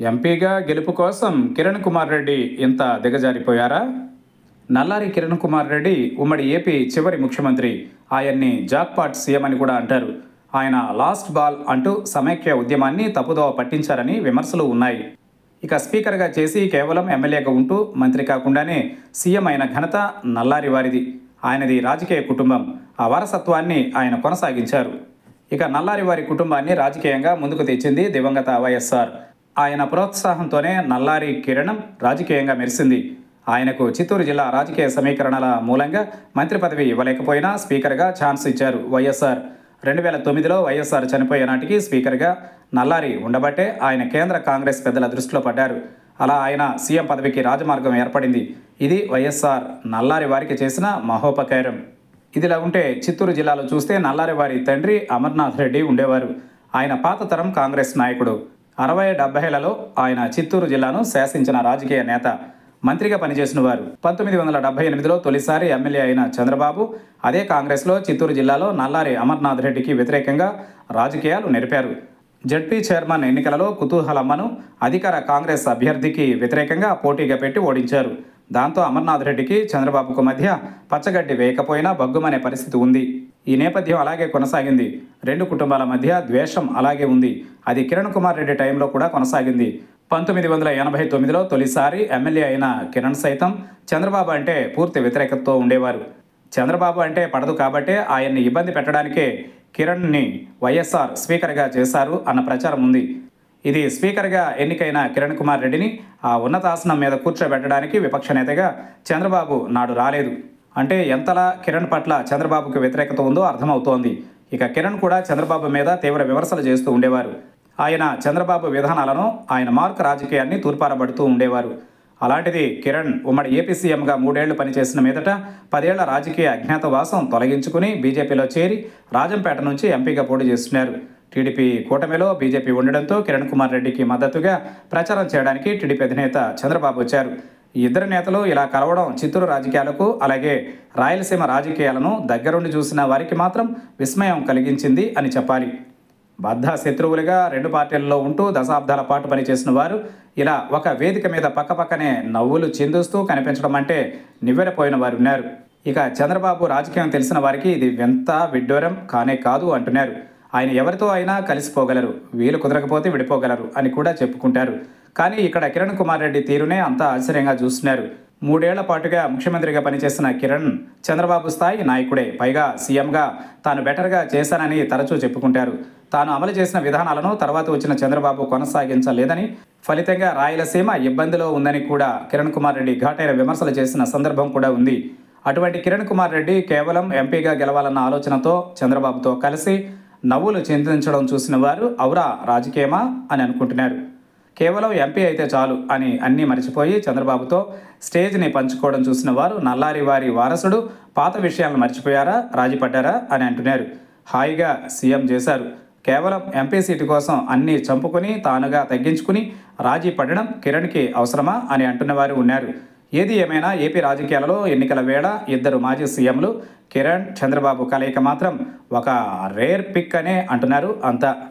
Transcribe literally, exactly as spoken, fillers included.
ఎంపీగా గెలుపు కోసం కిరణ్ కుమార్ రెడ్డి ఇంత దిగజారిపోయారా? నల్లారి కిరణ్ కుమార్ రెడ్డి ఉమ్మడి ఏపీ చివరి ముఖ్యమంత్రి. ఆయన్ని జాక్పాట్ సీఎం అని కూడా అంటారు. ఆయన లాస్ట్ బాల్ అంటూ సమైక్య ఉద్యమాన్ని తప్పుదోవ పట్టించారని విమర్శలు ఉన్నాయి. ఇక స్పీకర్గా చేసి కేవలం ఎమ్మెల్యేగా ఉంటూ మంత్రి కాకుండానే సీఎం అయిన ఘనత నల్లారి వారిది. ఆయనది రాజకీయ కుటుంబం. ఆ వారసత్వాన్ని ఆయన కొనసాగించారు. ఇక నల్లారి వారి కుటుంబాన్ని రాజకీయంగా ముందుకు తెచ్చింది దివంగత వైఎస్ఆర్. ఆయన ప్రోత్సాహంతోనే నల్లారి కిరణం రాజకీయంగా మెరిసింది. ఆయనకు చిత్తూరు జిల్లా రాజకీయ సమీకరణల మూలంగా మంత్రి పదవి ఇవ్వలేకపోయినా స్పీకర్గా ఛాన్స్ ఇచ్చారు వైఎస్ఆర్. రెండు వేల తొమ్మిదిలో వైఎస్ఆర్ చనిపోయే నాటికి స్పీకర్గా నల్లారి ఉండబట్టే ఆయన కేంద్ర కాంగ్రెస్ పెద్దల దృష్టిలో పడ్డారు. అలా ఆయన సీఎం పదవికి రాజమార్గం ఏర్పడింది. ఇది వైఎస్ఆర్ నల్లారి వారికి చేసిన మహోపకారం. ఇదిలా ఉంటే చిత్తూరు జిల్లాలో చూస్తే నల్లారి వారి తండ్రి అమర్నాథ్ రెడ్డి ఉండేవారు. ఆయన పాత తరం కాంగ్రెస్ నాయకుడు. అరవై డెబ్బైలలో ఆయన చిత్తూరు జిల్లాను శాసించిన రాజకీయ నేత. మంత్రిగా పనిచేసిన వారు. పంతొమ్మిది వందల డెబ్బై ఎనిమిదిలో తొలిసారి ఎమ్మెల్యే అయిన చంద్రబాబు అదే కాంగ్రెస్లో చిత్తూరు జిల్లాలో నల్లారి అమర్నాథ్ రెడ్డికి వ్యతిరేకంగా రాజకీయాలు నెరిపారు. జడ్పీ చైర్మన్ ఎన్నికలలో కుతూహలమ్మను అధికార కాంగ్రెస్ అభ్యర్థికి వ్యతిరేకంగా పోటీగా పెట్టి ఓడించారు. దాంతో అమర్నాథ్ రెడ్డికి చంద్రబాబుకు మధ్య పచ్చగడ్డి వేయకపోయినా బగ్గుమనే పరిస్థితి ఉంది. ఈ నేపథ్యం అలాగే కొనసాగింది. రెండు కుటుంబాల మధ్య ద్వేషం అలాగే ఉంది. అది కిరణ్ కుమార్ రెడ్డి టైంలో కూడా కొనసాగింది. పంతొమ్మిది వందల ఎనభై తొమ్మిదిలో తొలిసారి ఎమ్మెల్యే అయిన కిరణ్ సైతం చంద్రబాబు అంటే పూర్తి వ్యతిరేకతతో ఉండేవారు. చంద్రబాబు అంటే పడదు కాబట్టే ఆయన్ని ఇబ్బంది పెట్టడానికే కిరణ్ని వైఎస్ఆర్ స్పీకర్గా చేశారు అన్న ప్రచారం ఉంది. ఇది స్పీకర్గా ఎన్నికైన కిరణ్ కుమార్ రెడ్డిని ఆ ఉన్నతాసనం మీద కూర్చోబెట్టడానికి విపక్ష నేతగా చంద్రబాబు నాడు రాలేదు. అంటే ఎంతలా కిరణ్ పట్ల చంద్రబాబుకు వ్యతిరేకత ఉందో అర్థమవుతోంది. ఇక కిరణ్ కూడా చంద్రబాబు మీద తీవ్ర విమర్శలు చేస్తూ ఉండేవారు. ఆయన చంద్రబాబు విధానాలను, ఆయన మార్క్ రాజకీయాన్ని తూర్పారబడుతూ ఉండేవారు. అలాంటిది కిరణ్ ఉమ్మడి ఏపీ సీఎంగా మూడేళ్లు పనిచేసిన మీదట పదేళ్ల రాజకీయ అజ్ఞాతవాసం తొలగించుకుని బీజేపీలో చేరి రాజంపేట నుంచి ఎంపీగా పోటీ చేస్తున్నారు. టీడీపీ కూటమిలో బీజేపీ ఉండడంతో కిరణ్ కుమార్ రెడ్డికి మద్దతుగా ప్రచారం చేయడానికి టీడీపీ అధినేత చంద్రబాబు వచ్చారు. ఈ ఇద్దరు నేతలు ఇలా కలవడం చిత్తూరు రాజకీయాలకు, అలాగే రాయలసీమ రాజకీయాలను దగ్గరుండి చూసిన వారికి మాత్రం విస్మయం కలిగించింది అని చెప్పాలి. బద్ధ శత్రువులుగా రెండు పార్టీల్లో ఉంటూ దశాబ్దాల పాటు పనిచేసిన వారు ఇలా ఒక వేదిక మీద పక్కపక్కనే నవ్వులు చిందుస్తూ కనిపించడం అంటే నివ్వెరపోయిన వారు ఉన్నారు. ఇక చంద్రబాబు రాజకీయం తెలిసిన వారికి ఇది వింత విడ్డూరం కానే కాదు అంటున్నారు. ఆయన ఎవరితో అయినా కలిసిపోగలరు, వీలు కుదరకపోతే విడిపోగలరు అని కూడా చెప్పుకుంటారు. కానీ ఇక్కడ కిరణ్ కుమార్ రెడ్డి తీరునే అంతా ఆశ్చర్యంగా చూస్తున్నారు. మూడేళ్ల పాటుగా ముఖ్యమంత్రిగా పనిచేసిన కిరణ్ చంద్రబాబు స్థాయి నాయకుడే. పైగా సీఎంగా తాను బెటర్గా చేశానని తరచూ చెప్పుకుంటారు. తాను అమలు చేసిన విధానాలను తర్వాత వచ్చిన చంద్రబాబు కొనసాగించలేదని, ఫలితంగా రాయలసీమ ఇబ్బందిలో ఉందని కూడా కిరణ్ కుమార్ రెడ్డి ఘాటైన విమర్శలు చేసిన సందర్భం కూడా ఉంది. అటువంటి కిరణ్ కుమార్ రెడ్డి కేవలం ఎంపీగా గెలవాలన్న ఆలోచనతో చంద్రబాబుతో కలిసి నవ్వులు చింతించడం చూసిన వారు ఔరా రాజకీయమా అని అనుకుంటున్నారు. కేవలం ఎంపీ అయితే చాలు అని అన్నీ మర్చిపోయి చంద్రబాబుతో స్టేజ్ని పంచుకోవడం చూసిన వారు నల్లారి వారి వారసుడు పాత విషయాలను మర్చిపోయారా, రాజీపడ్డారా అని అంటున్నారు. హాయిగా సీఎం చేశారు. కేవలం ఎంపీ సీటు కోసం అన్నీ చంపుకుని తానుగా తగ్గించుకుని రాజీ పడడం కిరణ్కి అవసరమా అని అంటున్నవారు ఉన్నారు. ఏది ఏమైనా ఏపీ రాజకీయాలలో ఎన్నికల వేళ ఇద్దరు మాజీ సీఎంలు కిరణ్, చంద్రబాబు కలయిక మాత్రం ఒక రేర్ పిక్ అనే అంటున్నారు అంతా.